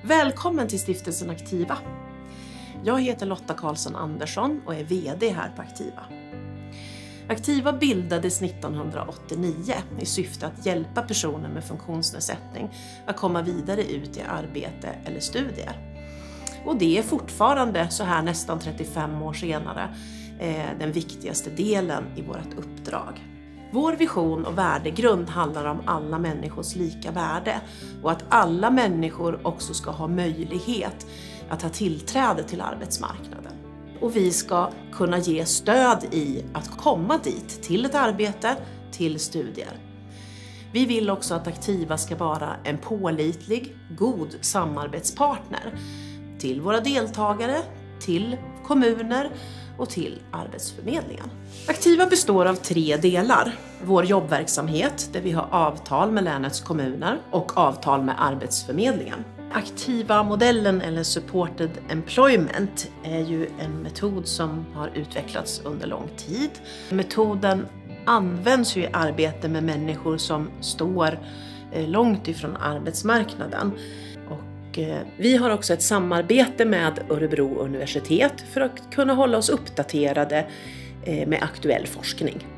Välkommen till Stiftelsen Aktiva. Jag heter Lotta Karlsson Andersson och är VD här på Aktiva. Aktiva bildades 1989 i syfte att hjälpa personer med funktionsnedsättning att komma vidare ut i arbete eller studier. Och det är fortfarande, så här nästan 35 år senare, den viktigaste delen i vårt uppdrag. Vår vision och värdegrund handlar om alla människors lika värde och att alla människor också ska ha möjlighet att ha tillträde till arbetsmarknaden. Och vi ska kunna ge stöd i att komma dit, till ett arbete, till studier. Vi vill också att Aktiva ska vara en pålitlig, god samarbetspartner till våra deltagare, till kommuner och till Arbetsförmedlingen. Aktiva består av 3 delar. Vår jobbverksamhet, där vi har avtal med länets kommuner och avtal med Arbetsförmedlingen. Aktiva-modellen eller supported employment är ju en metod som har utvecklats under lång tid. Metoden används ju i arbete med människor som står långt ifrån arbetsmarknaden. Vi har också ett samarbete med Örebro universitet för att kunna hålla oss uppdaterade med aktuell forskning.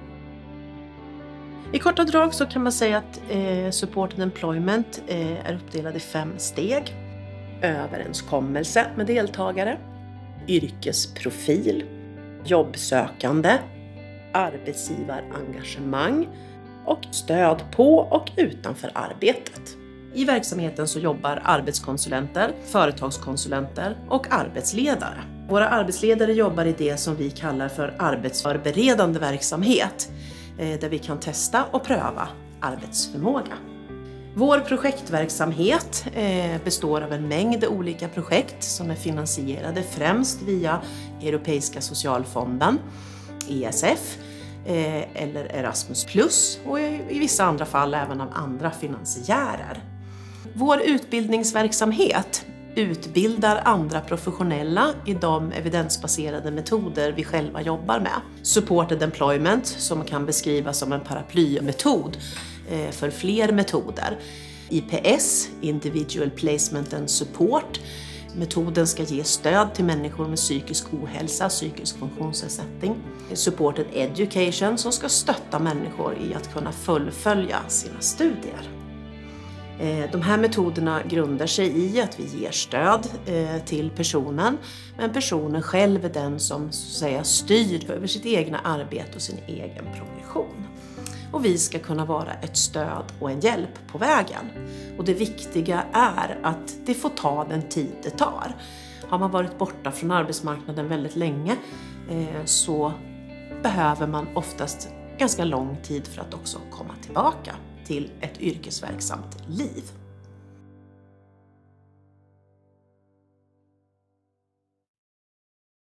I korta drag så kan man säga att supported employment är uppdelad i 5 steg. Överenskommelse med deltagare, yrkesprofil, jobbsökande, arbetsgivarengagemang och stöd på och utanför arbetet. I verksamheten så jobbar arbetskonsulenter, företagskonsulenter och arbetsledare. Våra arbetsledare jobbar i det som vi kallar för arbetsförberedande verksamhet, där vi kan testa och pröva arbetsförmåga. Vår projektverksamhet består av en mängd olika projekt som är finansierade främst via Europeiska socialfonden, ESF, eller Erasmus Plus och i vissa andra fall även av andra finansiärer. Vår utbildningsverksamhet utbildar andra professionella i de evidensbaserade metoder vi själva jobbar med. Supported employment, som kan beskrivas som en paraplymetod för fler metoder. IPS, Individual Placement and Support. Metoden ska ge stöd till människor med psykisk ohälsa, psykisk funktionsnedsättning. Supported Education, som ska stötta människor i att kunna fullfölja sina studier. De här metoderna grundar sig i att vi ger stöd till personen, men personen själv är den som så att säga styr över sitt egna arbete och sin egen progression. Och vi ska kunna vara ett stöd och en hjälp på vägen. Och det viktiga är att det får ta den tid det tar. Har man varit borta från arbetsmarknaden väldigt länge så behöver man oftast ganska lång tid för att också komma tillbaka till ett yrkesverksamt liv.